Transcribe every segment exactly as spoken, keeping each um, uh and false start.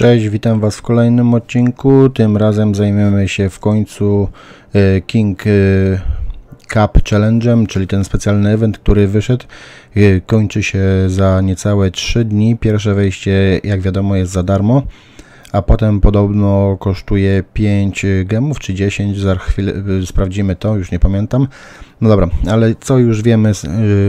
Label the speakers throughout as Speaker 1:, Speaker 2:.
Speaker 1: Cześć, witam Was w kolejnym odcinku. Tym razem zajmiemy się w końcu y, King y, Cup Challenge'em, czyli ten specjalny event, który wyszedł. Y, kończy się za niecałe trzy dni. Pierwsze wejście, jak wiadomo, jest za darmo, a potem podobno kosztuje pięć gemów czy dziesięć. Za chwilę y, sprawdzimy to, już nie pamiętam. No dobra, ale co już wiemy, y,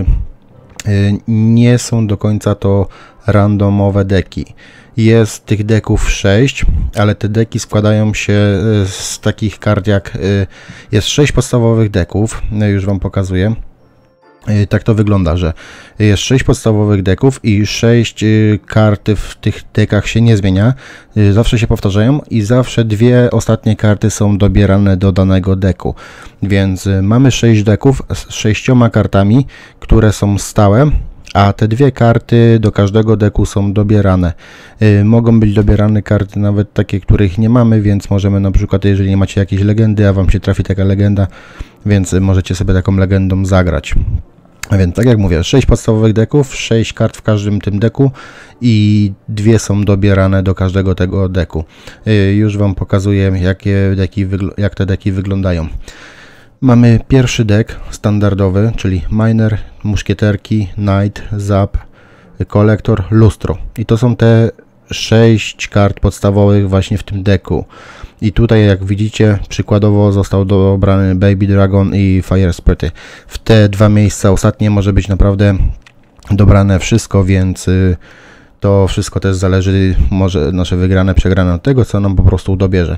Speaker 1: y, nie są do końca to randomowe deki. Jest tych deków sześć, ale te deki składają się z takich kart jak... Jest sześć podstawowych deków, już Wam pokazuję. Tak to wygląda, że jest sześć podstawowych deków i sześć kart w tych dekach się nie zmienia. Zawsze się powtarzają i zawsze dwie ostatnie karty są dobierane do danego deku. Więc mamy sześć deków z sześcioma kartami, które są stałe. A te dwie karty do każdego deku są dobierane. Yy, mogą być dobierane karty nawet takie, których nie mamy, więc możemy na przykład, jeżeli nie macie jakiejś legendy, a Wam się trafi taka legenda, więc możecie sobie taką legendą zagrać. A więc tak jak mówię, sześć podstawowych deków, sześć kart w każdym tym deku i dwie są dobierane do każdego tego deku. Yy, już Wam pokazuję, jakie deki jak te deki wyglądają. Mamy pierwszy deck standardowy, czyli Miner, Muszkieterki, Knight, Zap, Kolektor, Lustro. I to są te sześć kart podstawowych właśnie w tym deku. I tutaj, jak widzicie, przykładowo został dobrany Baby Dragon i Fire Sprite. W te dwa miejsca ostatnie może być naprawdę dobrane wszystko, więc to wszystko też zależy, może nasze wygrane, przegrane od tego, co nam po prostu dobierze.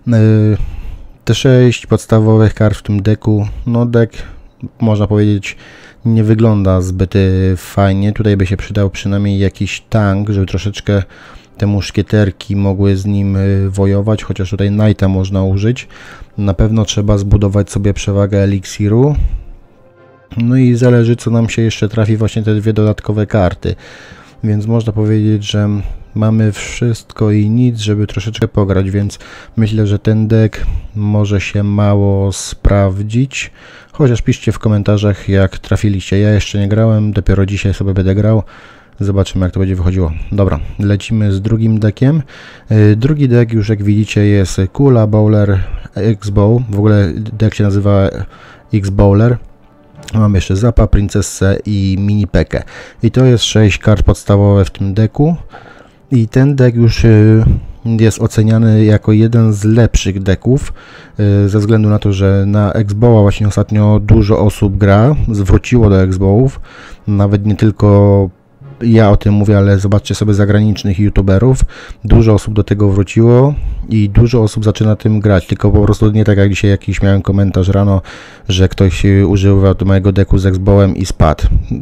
Speaker 1: Te sześć podstawowych kart w tym deku, no deck, można powiedzieć, nie wygląda zbyt fajnie. Tutaj by się przydał przynajmniej jakiś tank, żeby troszeczkę te muszkieterki mogły z nim wojować, chociaż tutaj Knighta można użyć. Na pewno trzeba zbudować sobie przewagę eliksiru. No i zależy, co nam się jeszcze trafi, właśnie te dwie dodatkowe karty. Więc można powiedzieć, że mamy wszystko i nic, żeby troszeczkę pograć, więc myślę, że ten deck może się mało sprawdzić. Chociaż piszcie w komentarzach, jak trafiliście. Ja jeszcze nie grałem, dopiero dzisiaj sobie będę grał. Zobaczymy, jak to będzie wychodziło. Dobra, lecimy z drugim deckiem. Yy, drugi deck już, jak widzicie, jest Kula, Bowler, X-Bow. W ogóle deck się nazywa X-Bowler. Mam jeszcze Zapa, Princessę i Mini Pekę. I to jest sześć kart podstawowe w tym deku. I ten deck już y, jest oceniany jako jeden z lepszych deków, y, ze względu na to, że na X-Bowa właśnie ostatnio dużo osób gra, zwróciło do X-Bowów, nawet nie tylko ja o tym mówię, ale zobaczcie sobie zagranicznych youtuberów, dużo osób do tego wróciło i dużo osób zaczyna tym grać, tylko po prostu nie tak jak dzisiaj jakiś miałem komentarz rano, że ktoś używał do mojego deku z X-Bowem i spadł.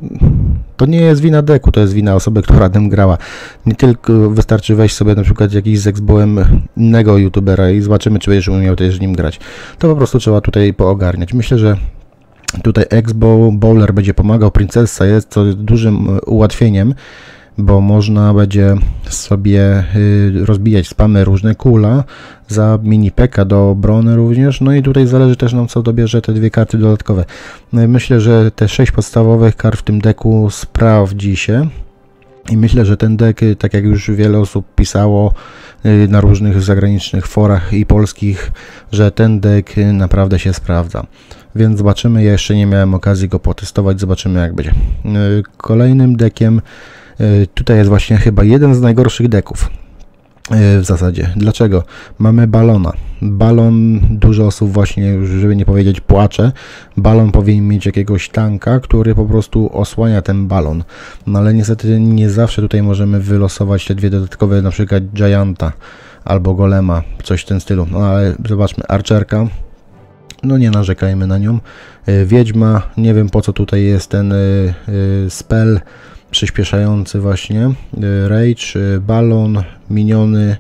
Speaker 1: To nie jest wina deku, to jest wina osoby, która tym grała. Nie tylko wystarczy wejść sobie na przykład jakiś z X-Bowem innego youtubera i zobaczymy, czy będziesz umiał też nim grać. To po prostu trzeba tutaj poogarniać. Myślę, że tutaj X-Bow, Bowler będzie pomagał, Princessa jest to dużym ułatwieniem, bo można będzie sobie y, rozbijać spamy różne kula za mini peka do obrony również, no i tutaj zależy też nam, co dobierze te dwie karty dodatkowe. No myślę, że te sześć podstawowych kart w tym deku sprawdzi się i myślę, że ten deck, tak jak już wiele osób pisało y, na różnych zagranicznych forach i polskich, że ten deck naprawdę się sprawdza. Więc zobaczymy, ja jeszcze nie miałem okazji go potestować, zobaczymy, jak będzie. Kolejnym deckiem, tutaj jest właśnie chyba jeden z najgorszych decków w zasadzie. Dlaczego? Mamy balona. Balon, dużo osób właśnie, już żeby nie powiedzieć, płacze. Balon powinien mieć jakiegoś tanka, który po prostu osłania ten balon. No ale niestety nie zawsze tutaj możemy wylosować te dwie dodatkowe, na przykład Gianta albo Golema, coś w tym stylu. No ale zobaczmy, Archerka. No nie narzekajmy na nią. Wiedźma, nie wiem po co tutaj jest ten y, y, spell przyspieszający właśnie. Y, Rage, y, Balon, Miniony,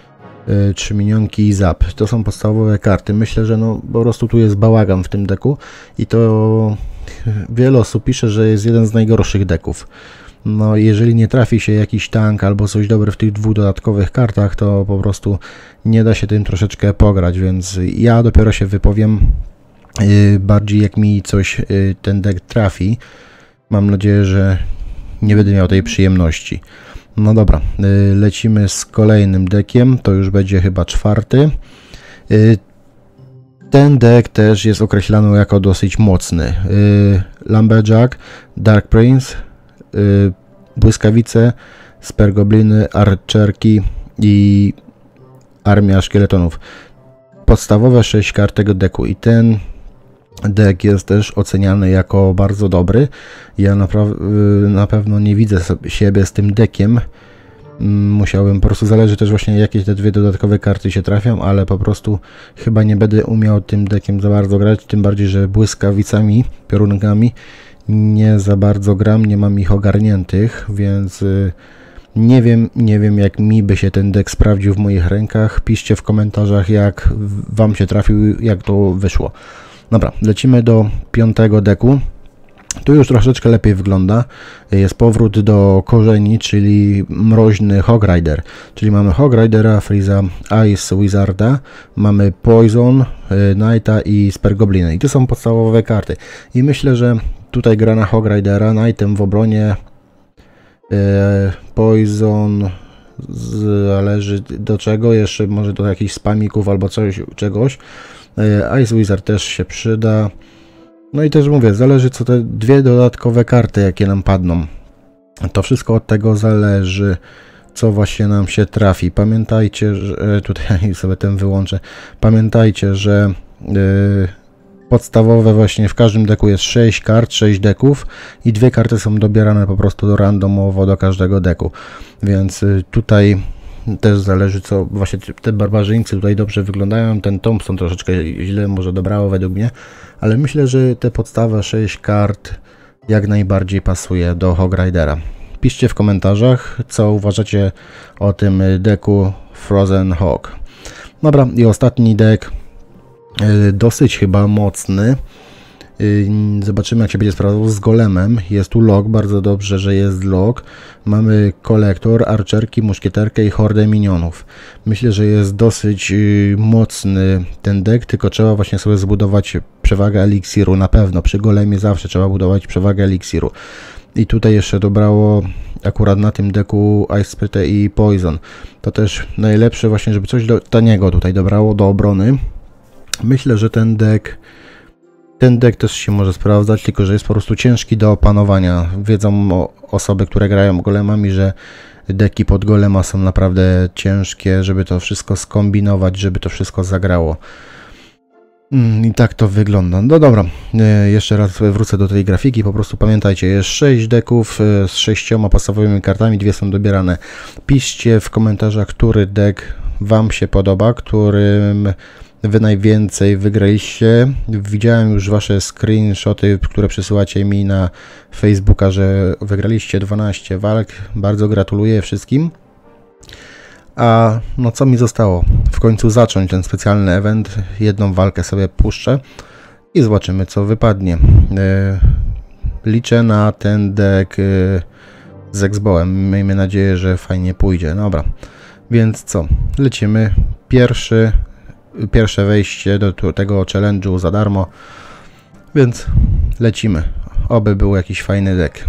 Speaker 1: y, trzy minionki i Zap. To są podstawowe karty. Myślę, że no po prostu tu jest bałagan w tym deku i to wiele osób pisze, że jest jeden z najgorszych deków. No jeżeli nie trafi się jakiś tank albo coś dobre w tych dwóch dodatkowych kartach, to po prostu nie da się tym troszeczkę pograć, więc ja dopiero się wypowiem yy, bardziej jak mi coś yy, ten deck trafi. Mam nadzieję, że nie będę miał tej przyjemności. No dobra, yy, lecimy z kolejnym deckiem, to już będzie chyba czwarty. Yy, ten deck też jest określany jako dosyć mocny. Yy, Lumberjack, Dark Prince, yy, Błyskawice, Spergobliny, Archerki i Armia Szkieletonów. Podstawowe sześć kart tego decku i ten deck jest też oceniany jako bardzo dobry. Ja na pewno nie widzę siebie z tym deckiem. Musiałbym, po prostu zależy też właśnie jakie te dwie dodatkowe karty się trafią, ale po prostu chyba nie będę umiał tym deckiem za bardzo grać, tym bardziej, że błyskawicami, piorunkami nie za bardzo gram, nie mam ich ogarniętych, więc nie wiem, nie wiem jak mi by się ten deck sprawdził w moich rękach. Piszcie w komentarzach jak wam się trafił, jak to wyszło. Dobra, lecimy do piątego decku. Tu już troszeczkę lepiej wygląda. Jest powrót do korzeni, czyli mroźny Hog Rider. Czyli mamy Hog Ridera, Freeza, Ice Wizarda, mamy Poison, Knighta i Spergobliny. I to są podstawowe karty. I myślę, że tutaj gra na Hog Ridera, Knightem w obronie, e, Poison zależy do czego, jeszcze może do jakichś spamików albo coś, czegoś. E, Ice Wizard też się przyda. No i też mówię, zależy co te dwie dodatkowe karty, jakie nam padną. To wszystko od tego zależy, co właśnie nam się trafi. Pamiętajcie, że tutaj sobie ten wyłączę. Pamiętajcie, że yy, podstawowe właśnie w każdym deku jest sześć kart, sześć deków i dwie karty są dobierane po prostu randomowo do każdego deku. Więc yy, tutaj też zależy co, właśnie te barbarzyńcy tutaj dobrze wyglądają, ten Thompson troszeczkę źle może dobrało według mnie, ale myślę, że te podstawowe sześć kart jak najbardziej pasuje do Hog Ridera. Piszcie w komentarzach, co uważacie o tym decku Frozen Hog. Dobra, i ostatni deck, dosyć chyba mocny. Zobaczymy jak się będzie sprawdzał z golemem. Jest tu log, bardzo dobrze, że jest log. Mamy kolektor, archerki, muszkieterkę i hordę minionów. Myślę, że jest dosyć mocny ten deck, tylko trzeba właśnie sobie zbudować przewagę eliksiru. Na pewno przy golemie zawsze trzeba budować przewagę eliksiru. I tutaj jeszcze dobrało akurat na tym decku Ice Spryte i Poison. To też najlepsze właśnie, żeby coś do, taniego tutaj dobrało do obrony. Myślę, że ten deck Ten deck też się może sprawdzać, tylko że jest po prostu ciężki do opanowania. Wiedzą osoby, które grają golemami, że deki pod golema są naprawdę ciężkie, żeby to wszystko skombinować, żeby to wszystko zagrało. I tak to wygląda. No dobra, jeszcze raz wrócę do tej grafiki. Po prostu pamiętajcie, jest sześć deków z sześcioma podstawowymi kartami, dwie są dobierane. Piszcie w komentarzach, który deck wam się podoba, którym wy najwięcej wygraliście. Widziałem już wasze screenshoty, które przysyłacie mi na Facebooka, że wygraliście dwanaście walk. Bardzo gratuluję wszystkim. A no co mi zostało? W końcu zacząć ten specjalny event. Jedną walkę sobie puszczę i zobaczymy co wypadnie. Liczę na ten deck z Exboem. Miejmy nadzieję, że fajnie pójdzie. Dobra, więc co? Lecimy. Pierwszy Pierwsze wejście do tego challenge'u za darmo, więc lecimy. Oby był jakiś fajny deck.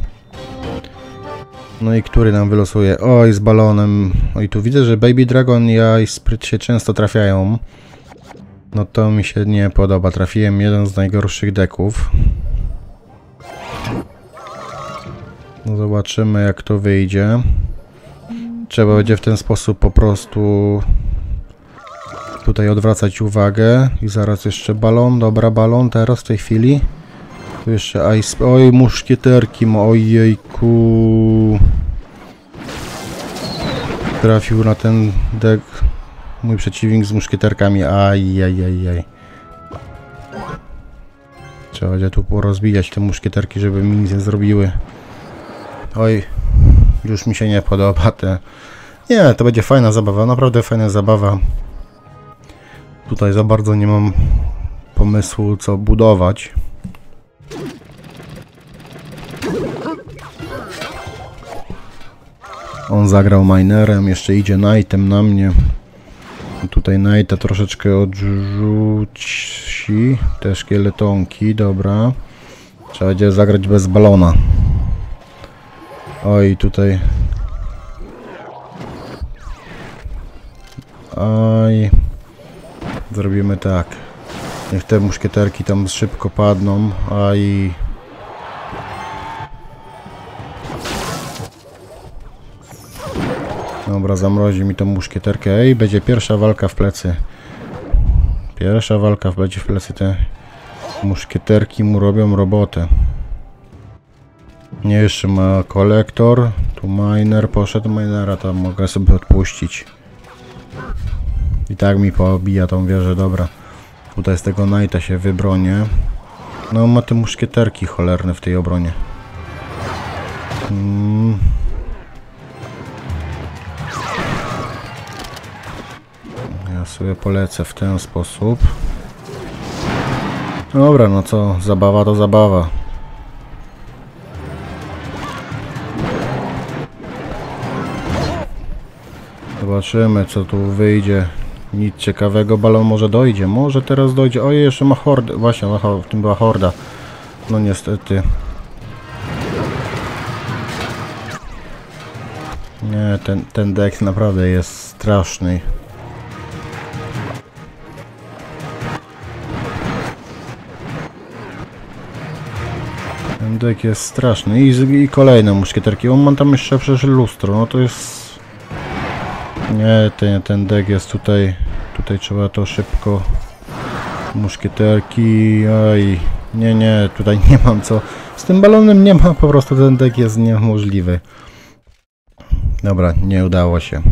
Speaker 1: No i który nam wylosuje? Oj, z balonem. Oj, tu widzę, że Baby Dragon i Ice Spryte się często trafiają. No to mi się nie podoba. Trafiłem jeden z najgorszych decków. No zobaczymy jak to wyjdzie. Trzeba będzie w ten sposób po prostu tutaj odwracać uwagę i zaraz jeszcze balon, dobra balon teraz w tej chwili. Tu jeszcze ice, oj muszkieterki, ojejku. Trafił na ten deck mój przeciwnik z muszkieterkami, ajajajaj. Trzeba będzie tu porozbijać te muszkieterki, żeby mi nic nie zrobiły. Oj, już mi się nie podoba te. Nie, to będzie fajna zabawa, naprawdę fajna zabawa. Tutaj za bardzo nie mam pomysłu co budować. On zagrał minerem, jeszcze idzie knightem na mnie. Tutaj knighta troszeczkę odrzuci. Te szkieletonki, dobra. Trzeba będzie zagrać bez balona. Oj, tutaj Aj. Zrobimy tak. Niech te muszkieterki tam szybko padną, a i... Dobra, zamrozi mi tą muszkieterkę. Ej, będzie pierwsza walka w plecy. Pierwsza walka będzie w plecy. Te muszkieterki mu robią robotę. Nie, jeszcze ma kolektor. Tu miner poszedł. Minera tam mogę sobie odpuścić. I tak mi poobija tą wieżę, dobra. Tutaj z tego Knighta się wybronię. No, ma te muszkieterki cholerne w tej obronie. Hmm. Ja sobie polecę w ten sposób. Dobra, no co, zabawa to zabawa. Zobaczymy, co tu wyjdzie. Nic ciekawego, balon może dojdzie. Może teraz dojdzie. Ojej, jeszcze ma hordę. Właśnie, w tym była horda. No niestety. Nie, ten, ten deck naprawdę jest straszny. Ten deck jest straszny. I, i kolejne muszkieterki. On ma tam jeszcze przecież lustro. No to jest... Nie, ten, ten deck jest tutaj, tutaj trzeba to szybko, muszkieterki, oj, nie, nie, tutaj nie mam co, z tym balonem nie ma, po prostu ten deck jest niemożliwy. Dobra, nie udało się.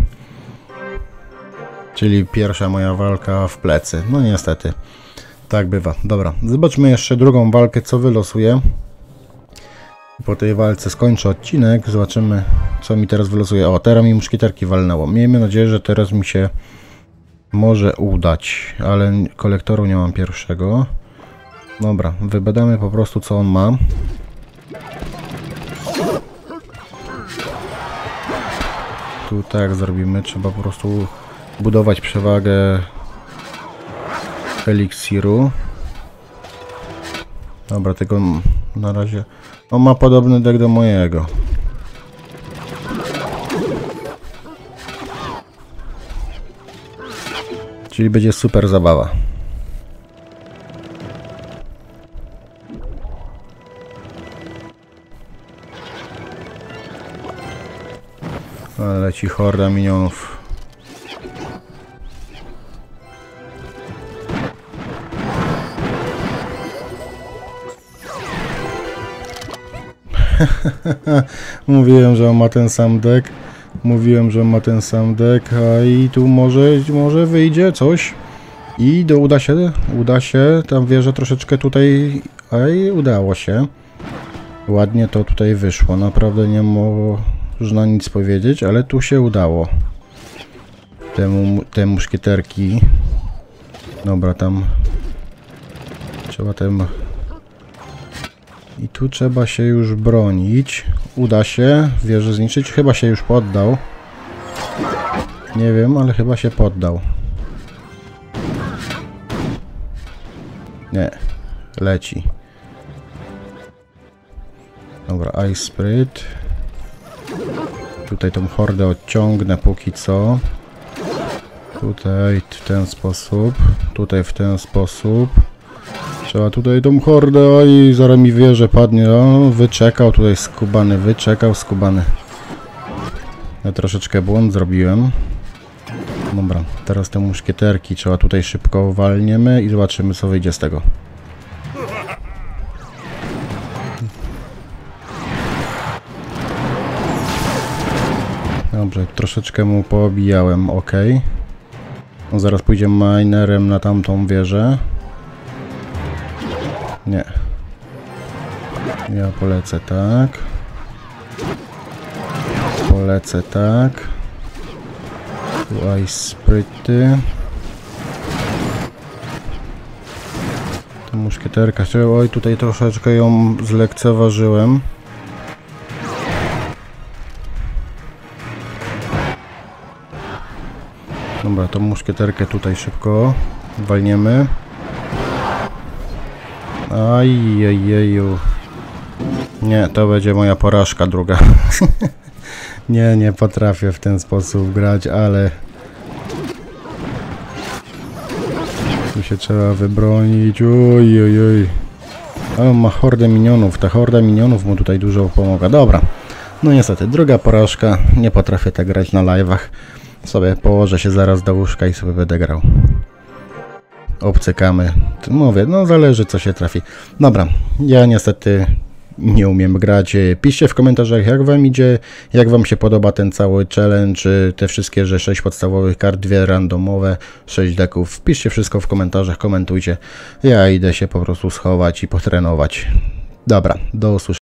Speaker 1: Czyli pierwsza moja walka w plecy, no niestety, tak bywa. Dobra, zobaczmy jeszcze drugą walkę, co wylosuję. Po tej walce skończę odcinek, zobaczymy, co mi teraz wylosuje. O, teraz mi muszkieterki walnęło. Miejmy nadzieję, że teraz mi się może udać, ale kolektoru nie mam pierwszego. Dobra, wybadamy po prostu, co on ma. Tu tak zrobimy, trzeba po prostu budować przewagę eliksiru. Dobra, tego na razie... On ma podobny deck do mojego. Czyli będzie super zabawa. Leci horda minionów. Mówiłem, że on ma ten sam deck. Mówiłem, że on ma ten sam deck, a i tu może, może wyjdzie coś. I do, uda się, uda się, tam wierzę troszeczkę tutaj, a i udało się. Ładnie to tutaj wyszło, naprawdę nie można nic powiedzieć, ale tu się udało. Temu, te muszkieterki. Dobra, tam trzeba tem... I tu trzeba się już bronić. Uda się wieżę zniszczyć. Chyba się już poddał. Nie wiem, ale chyba się poddał. Nie. Leci. Dobra, Ice Spirit. Tutaj tą hordę odciągnę póki co. Tutaj w ten sposób. Tutaj w ten sposób. Trzeba tutaj tą hordę, i zaraz mi wie, że padnie. O, wyczekał tutaj skubany, wyczekał skubany. Ja troszeczkę błąd zrobiłem. Dobra, teraz te muszkieterki trzeba tutaj szybko walniemy i zobaczymy, co wyjdzie z tego. Dobrze, troszeczkę mu poobijałem, ok. No, zaraz pójdziemy minerem na tamtą wieżę. Nie. Ja polecę tak. Polecę tak. Tu Ice Sprity. Ta muszkieterka. Oj, tutaj troszeczkę ją zlekceważyłem. Dobra, tą muszkieterkę tutaj szybko walniemy. Ajjejeju. Nie, to będzie moja porażka druga. Nie, nie potrafię w ten sposób grać, ale Tu się trzeba wybronić. Oj, oj, oj. Ale on ma hordę minionów. Ta horda minionów mu tutaj dużo pomaga. Dobra. No niestety, druga porażka. Nie potrafię tak grać na live'ach. Sobie położę się zaraz do łóżka i sobie będę grał. Obcykamy. Mówię, no zależy co się trafi. Dobra, ja niestety nie umiem grać. Piszcie w komentarzach jak wam idzie, jak wam się podoba ten cały challenge, te wszystkie, że sześć podstawowych kart, dwie randomowe, sześć deków. Piszcie wszystko w komentarzach, komentujcie. Ja idę się po prostu schować i potrenować. Dobra, do usłyszenia.